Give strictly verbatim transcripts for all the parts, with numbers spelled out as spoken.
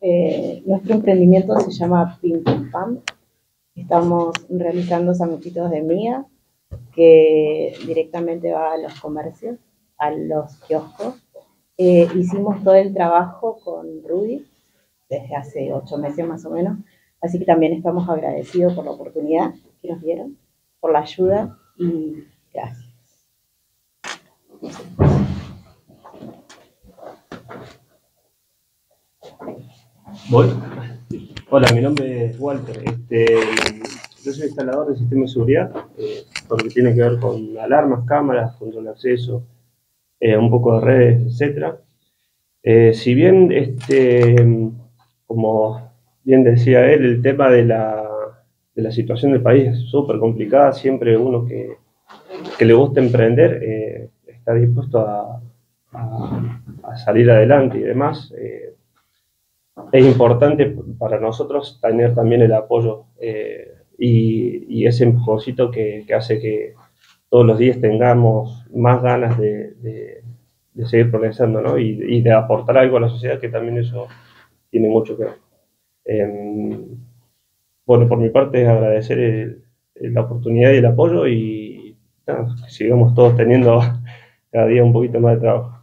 Eh, nuestro emprendimiento se llama Pim Pum Pam. Estamos realizando sanguchitos de miga que directamente va a los comercios, a los kioscos. Eh, hicimos todo el trabajo con Rudy desde hace ocho meses más o menos, así que también estamos agradecidos por la oportunidad que nos dieron, por la ayuda y gracias. ¿Voy? Hola, mi nombre es Walter. Este, yo soy instalador de sistemas de seguridad, eh, todo lo que tiene que ver con alarmas, cámaras, control de acceso, eh, un poco de redes, etcétera. Eh, si bien, este, como bien decía él, el tema de la, de la situación del país es súper complicada, siempre uno que, que le gusta emprender eh, está dispuesto a, a, a salir adelante y demás. Eh, es importante para nosotros tener también el apoyo eh, y, y ese empujoncito que, que hace que todos los días tengamos más ganas de, de, de seguir progresando, ¿no? Y, y de aportar algo a la sociedad, que también eso tiene mucho que ver. Eh, bueno, por mi parte es agradecer el, la oportunidad y el apoyo y nada, que sigamos todos teniendo cada día un poquito más de trabajo.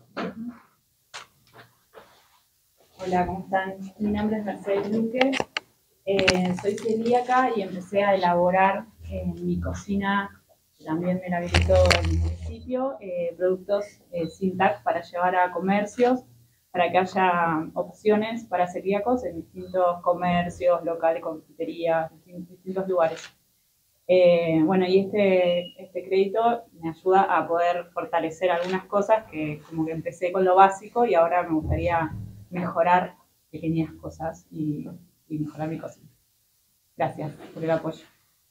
Hola, ¿cómo están? Mi nombre es Mercedes Luque, eh, soy celíaca y empecé a elaborar en mi cocina, también me la habilitó el municipio, eh, productos eh, sin T A C para llevar a comercios, para que haya opciones para celíacos en distintos comercios, locales, confiterías, distintos lugares. Eh, bueno, y este, este crédito me ayuda a poder fortalecer algunas cosas que como que empecé con lo básico y ahora me gustaría mejorar pequeñas cosas y, y mejorar mi cocina. Gracias por el apoyo.